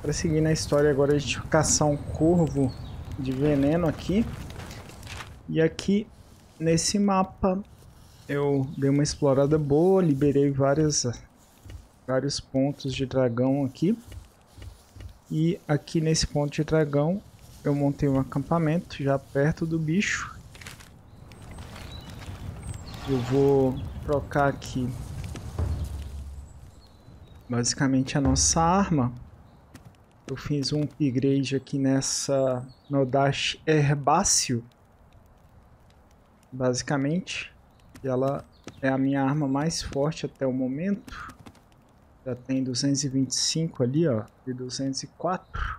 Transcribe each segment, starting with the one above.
Para seguir na história agora, a gente vai caçar um corvo de veneno aqui. E aqui nesse mapa eu dei uma explorada boa, liberei vários pontos de dragão aqui. E aqui nesse ponto de dragão eu montei um acampamento já perto do bicho. Eu vou trocar aqui basicamente a nossa arma. Eu fiz um upgrade aqui nessa Nodash Herbáceo. Basicamente, ela é a minha arma mais forte até o momento. Já tem 225 ali, ó, e 204.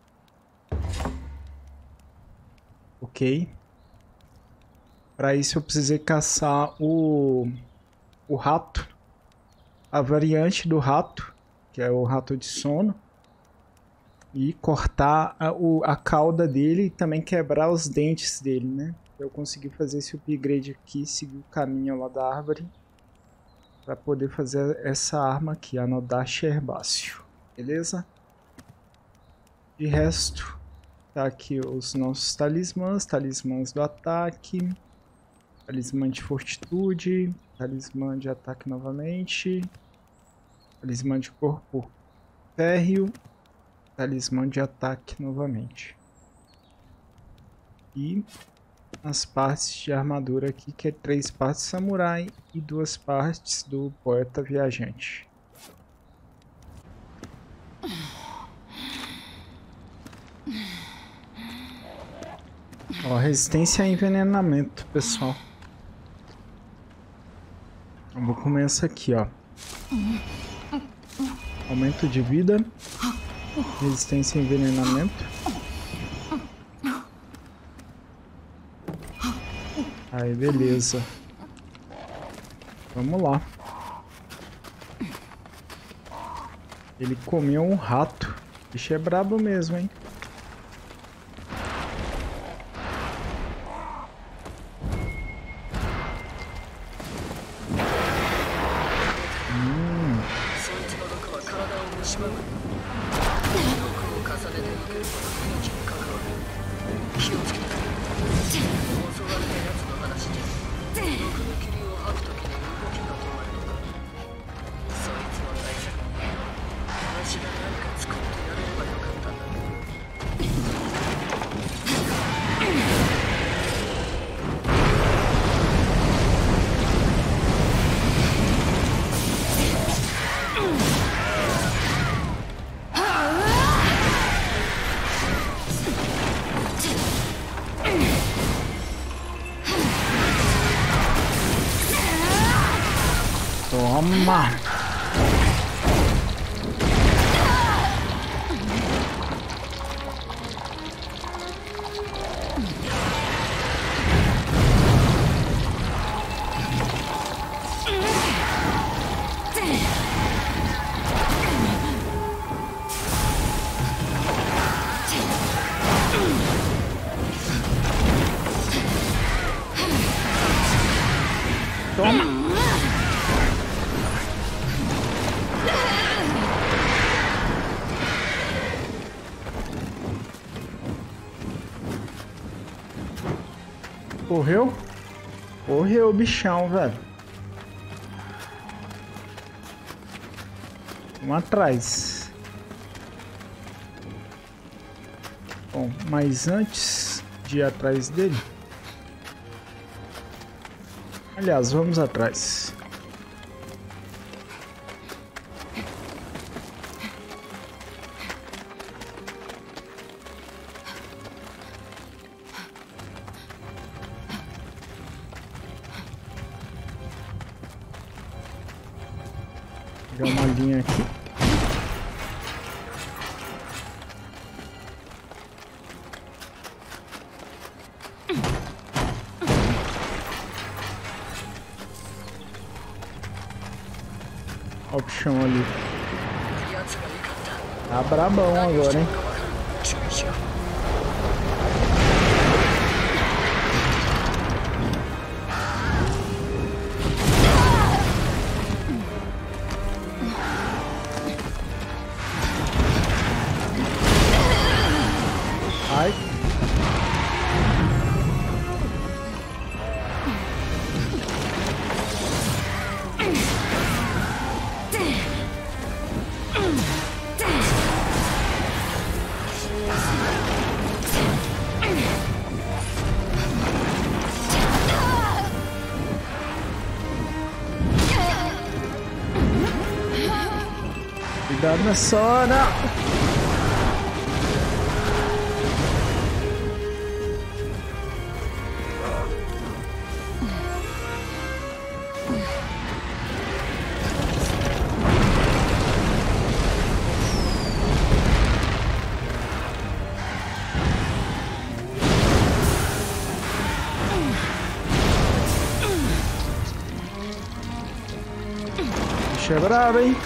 Ok. Para isso eu precisei caçar o rato. A variante do rato, que é o rato de sono. E cortar a cauda dele e também quebrar os dentes dele, né? Eu consegui fazer esse upgrade aqui, seguir o caminho lá da árvore para poder fazer essa arma aqui, a Nodash Herbáceo, beleza? De resto, tá aqui os nossos talismãs, talismãs do ataque, talismã de fortitude, talismã de ataque novamente, talismã de corpo férreo, talismã de ataque novamente. E as partes de armadura aqui, que é 3 partes samurai e 2 partes do poeta viajante. Ó, resistência a envenenamento, pessoal. Eu vou comer essa aqui, ó. Aumento de vida, resistência a envenenamento. Aí, beleza. Vamos lá. Ele comeu um rato. O bicho é brabo mesmo, hein? Toma! Toma! Correu? Correu o bichão, velho. Vamos atrás. Bom, mas antes de ir atrás dele... Aliás, vamos atrás. Pegar uma linha aqui. Olha o chão ali. Tá brabão agora, hein? Ai. Cuidado na Sora! Bicho é brabo, hein?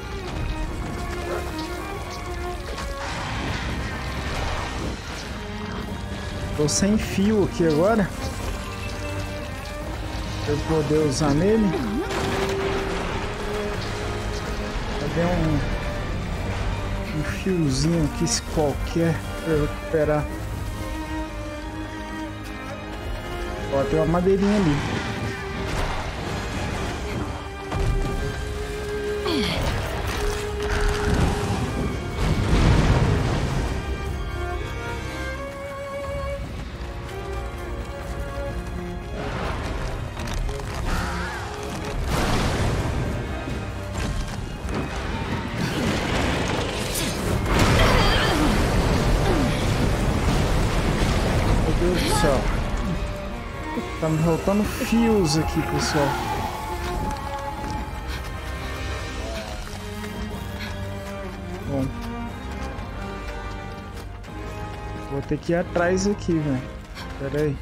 Tô sem fio aqui agora. Pra eu poder usar nele. Cadê um fiozinho aqui qualquer pra eu recuperar? Ó, tem uma madeirinha ali. Meu Deus do céu. Tá me faltando fios aqui, pessoal. Bom. Vou ter que ir atrás aqui, velho. Pera aí.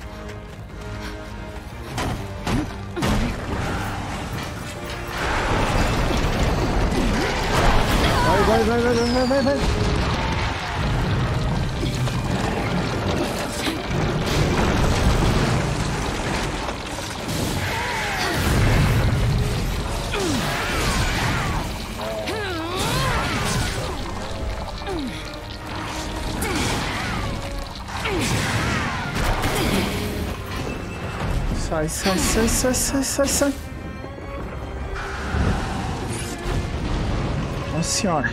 Vai. Sai. Nossa senhora.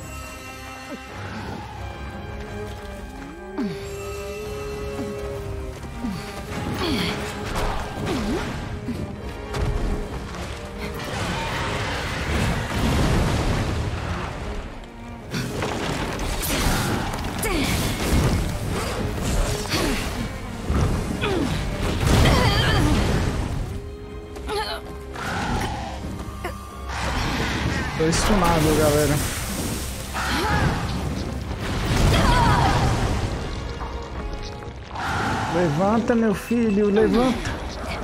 Tô estunado, galera. Levanta, meu filho, levanta.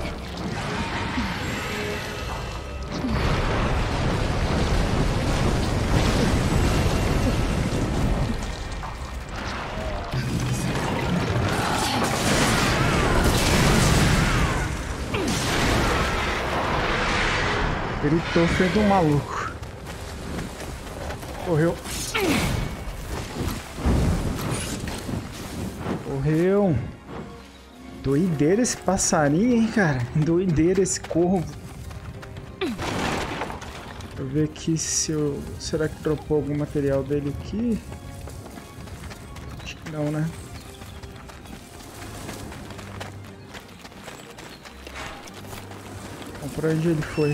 Gritou feito um maluco. Correu. Doideira esse passarinho, hein, cara? Doideira esse corvo. Deixa eu ver aqui se eu... Será que dropou algum material dele aqui? Acho que não, né? Então, pra onde ele foi?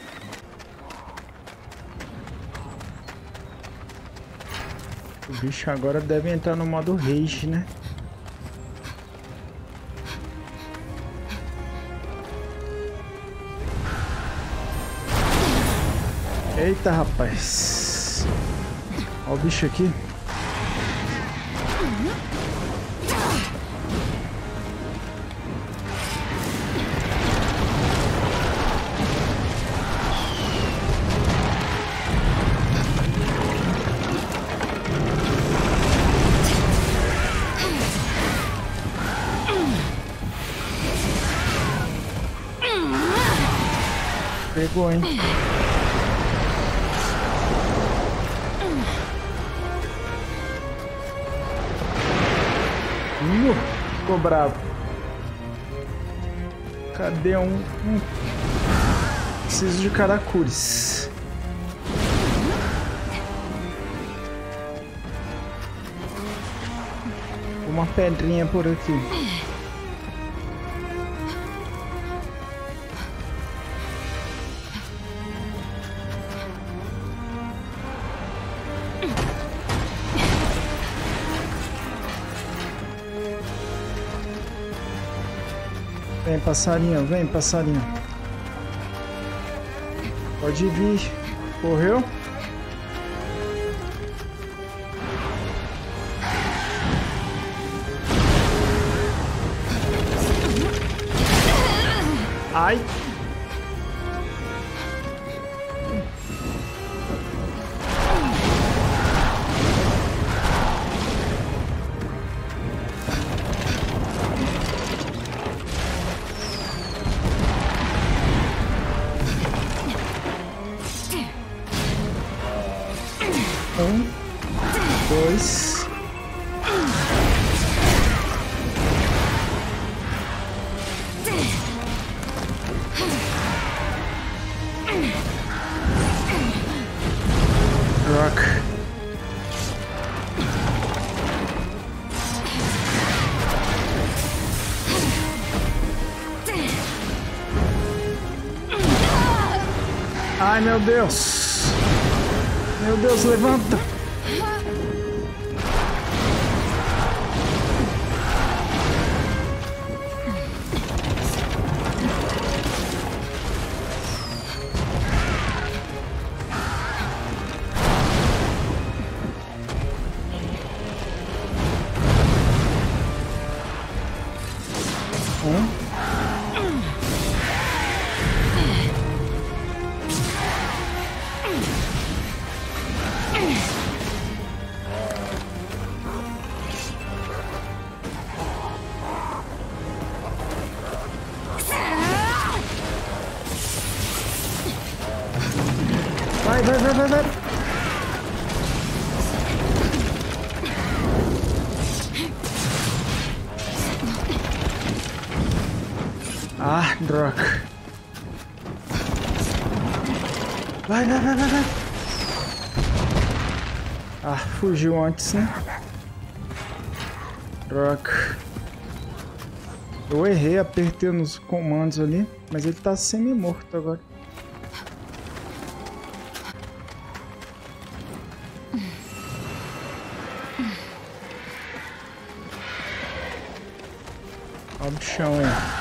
O bicho agora deve entrar no modo rage, né? Eita, rapaz. Olha o bicho aqui. Pegou, hein? Ficou bravo. Cadê Preciso de caracules. Uma pedrinha por aqui. Vem, passarinho, vem, passarinho. Pode vir. Correu? Ai! Dois. Rock. Ai, meu Deus. Meu Deus, levanta. Vai. Ah, droga. Vai. Ah, fugiu antes, né? Droga. Eu errei, apertei nos comandos ali, mas ele tá semi-morto agora. Olha o chão aí.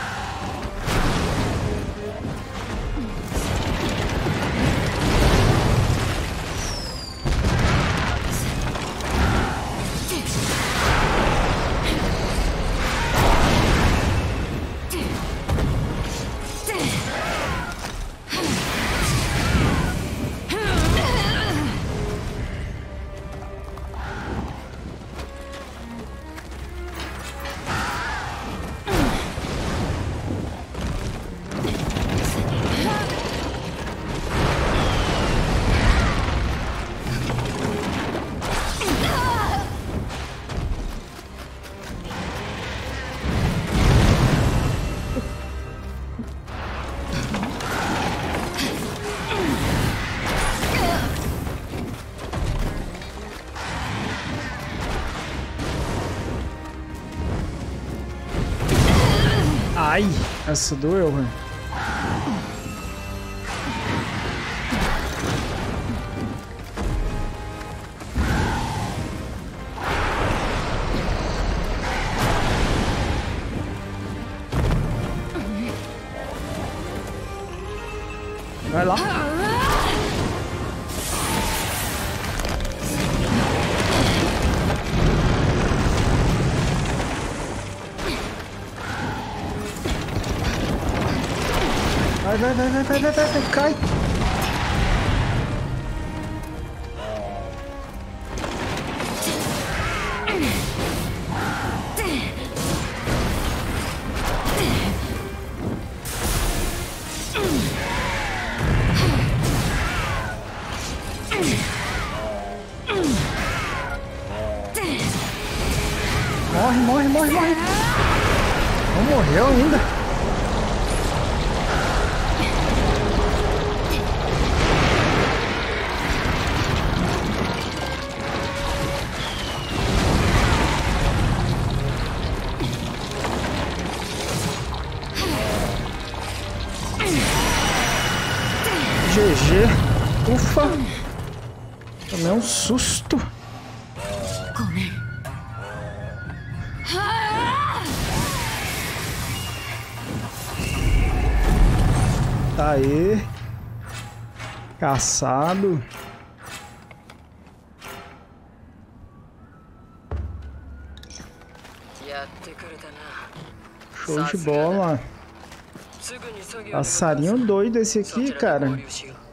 Ai, essa doeu, velho. Vai lá. Vai, cai. Morre, morre, morre, morre. Não morreu ainda. GG. Ufa. Tomei um susto. Tá aí. Caçado. Show de bola. Passarinho doido esse aqui, cara.